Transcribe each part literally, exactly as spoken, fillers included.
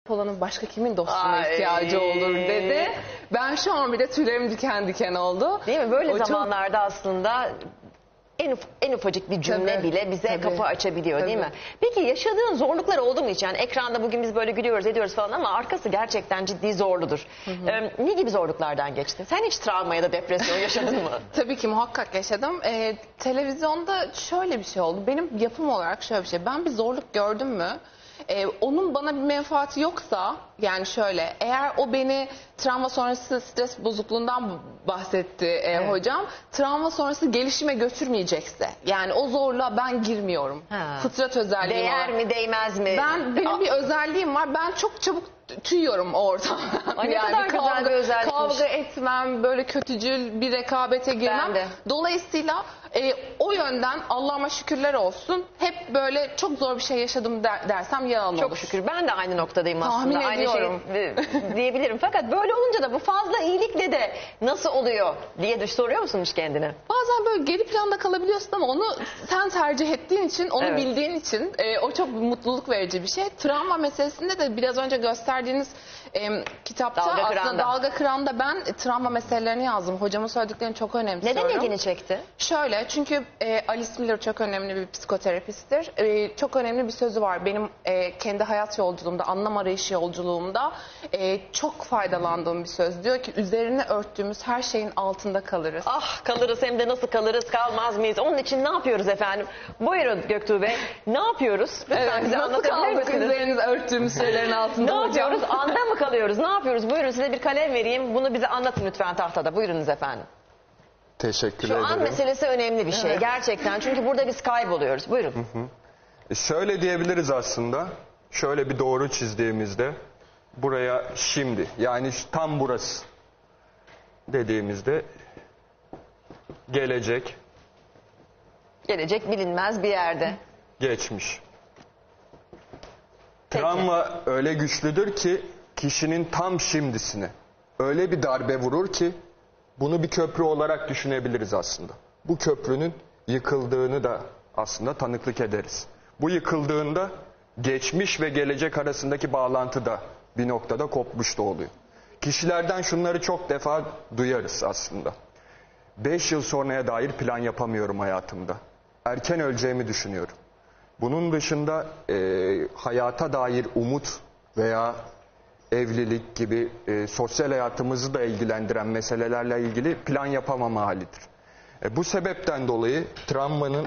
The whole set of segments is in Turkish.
olanın başka kimin dostluğuna Ay. ihtiyacı olur dedi. Ben şu an bile tüylerim diken diken oldu. Değil mi? Böyle O çok- zamanlarda aslında en, uf- en ufacık bir cümle Tabii, bile bize tabii. kapı açabiliyor değil Tabii. mi? Peki yaşadığın zorluklar oldu mu hiç? Yani ekranda bugün biz böyle gülüyoruz ediyoruz falan ama arkası gerçekten ciddi zorludur. Ee, ne gibi zorluklardan geçtin? Sen hiç travma ya da depresyon yaşadın mı? Tabii ki muhakkak yaşadım. Ee, televizyonda şöyle bir şey oldu. Benim yapım olarak şöyle bir şey. Ben bir zorluk gördüm mü? Ee, onun bana bir menfaati yoksa, yani şöyle, eğer o beni travma sonrası stres bozukluğundan bahsetti e, Evet. hocam. Travma sonrası gelişime götürmeyecekse, yani o zorluğa ben girmiyorum. Ha. Fıtrat özelliğim Değer olarak. mi değmez mi? Ben benim Aa, bir özelliğim var. Ben çok çabuk tüyüyorum o ortamdan. Ay ne kadar güzel bir özellikmiş. Kavga etmem, böyle kötücül bir rekabete girmem. Ben de. Dolayısıyla e, o yönden Allah'ıma şükürler olsun. Hep böyle çok zor bir şey yaşadım der, dersem yalan Çok olur. şükür ben de aynı noktadayım Tahmin aslında. ediyorum. Aynı şey diyebilirim. Fakat böyle olunca da bu fazla iyilikle de nasıl oluyor diye düş soruyor musun hiç kendine? Bazen böyle geri planda kalabiliyorsun ama onu sen tercih ettiğin için, onu Evet. bildiğin için e, o çok mutluluk verici bir şey. Travma meselesinde de biraz önce gösterdiğiniz e, kitapta Dalga aslında Kıran'da. Dalga Kıran'da ben e, travma meselelerini yazdım. Hocamın söylediklerini çok önemsiyorum. Neden ilgini çekti? Şöyle, çünkü e, Alice Miller çok önemli bir psikoterapisttir. E, çok önemli bir sözü var. Benim e, kendi hayat yolculuğumda, anlam arayışı yolculuğumda e, çok faydalandığım bir söz. Diyor ki üzerine örttüğümüz her şeyin altında kalırız. Ah kalırız hem de nasıl kalırız kalmaz mıyız? Onun için ne yapıyoruz efendim? Buyurun Göktuğ Bey. Ne yapıyoruz? Lütfen Evet, bize nasıl anlatabilir kaldık misiniz? üzerinize örttüğümüz şeylerin altında Ne hocam? yapıyoruz? Anda mı kalıyoruz? Ne yapıyoruz? Buyurun size bir kalem vereyim. Bunu bize anlatın lütfen tahtada. Buyurunuz efendim. Teşekkür Şu ederim. an meselesi önemli bir şey. Evet. Gerçekten. Çünkü burada biz kayboluyoruz. Buyurun. E, Şöyle diyebiliriz aslında. Şöyle bir doğru çizdiğimizde buraya şimdi, yani şu- tam burası dediğimizde gelecek, Gelecek bilinmez bir yerde. geçmiş. Peki. Travma öyle güçlüdür ki kişinin tam şimdisine öyle bir darbe vurur ki bunu bir köprü olarak düşünebiliriz aslında. Bu köprünün yıkıldığını da aslında tanıklık ederiz. Bu yıkıldığında geçmiş ve gelecek arasındaki bağlantı da bir noktada kopmuş da oluyor. Kişilerden şunları çok defa duyarız aslında. Beş yıl sonraya dair plan yapamıyorum hayatımda. Erken öleceğimi düşünüyorum. Bunun dışında e, hayata dair umut veya evlilik gibi e, sosyal hayatımızı da ilgilendiren meselelerle ilgili plan yapamama halidir. E, bu sebepten dolayı travmanın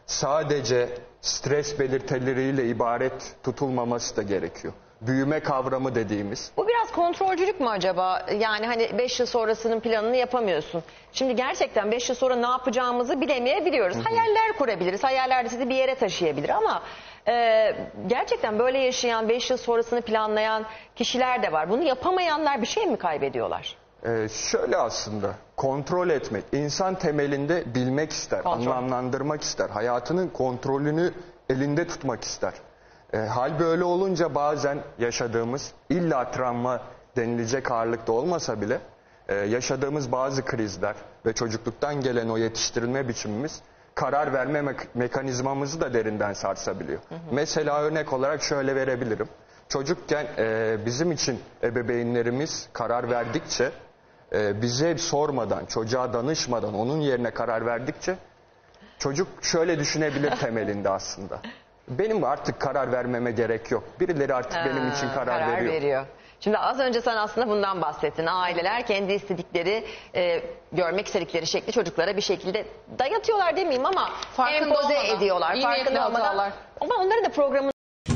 sadece stres belirtileriyle ibaret tutulmaması da gerekiyor. Büyüme kavramı dediğimiz. Bu biraz kontrolcülük mü acaba? Yani hani beş yıl sonrasının planını yapamıyorsun. Şimdi gerçekten beş yıl sonra ne yapacağımızı bilemeyebiliyoruz. Hayaller kurabiliriz. Hayaller de sizi bir yere taşıyabilir ama e, gerçekten böyle yaşayan, beş yıl sonrasını planlayan kişiler de var. Bunu yapamayanlar bir şey mi kaybediyorlar? Ee, şöyle aslında kontrol etmek, insan temelinde bilmek ister, Kontrol. anlamlandırmak ister, hayatının kontrolünü elinde tutmak ister. Ee, hal böyle olunca bazen yaşadığımız, illa travma denilecek ağırlıkta olmasa bile e, yaşadığımız bazı krizler ve çocukluktan gelen o yetiştirilme biçimimiz karar verme me- mekanizmamızı da derinden sarsabiliyor. Hı hı. Mesela örnek olarak şöyle verebilirim. Çocukken e, bizim için ebeveynlerimiz karar verdikçe, e, bize sormadan, çocuğa danışmadan, onun yerine karar verdikçe çocuk şöyle düşünebilir temelinde aslında. Benim artık karar vermeme gerek yok. Birileri artık Ha, benim için karar, veriyor. veriyor. Şimdi az önce sen aslında bundan bahsettin. Aileler kendi istedikleri, e, görmek istedikleri şekli çocuklara bir şekilde dayatıyorlar demeyeyim ama Farkında empoze olmadan, ediyorlar. iyi niyetli Farkında olmadan. hatalar. Ama onların da programı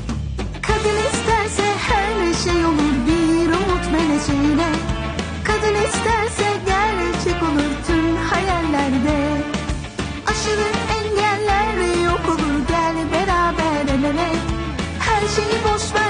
Kadın isterse her şey olur bir umut meleğiyle. Kadın isterse gerçek olur tüm hayallerde. Aşılı engeller yok olur gel beraber el ele. Her şeyi boş ver.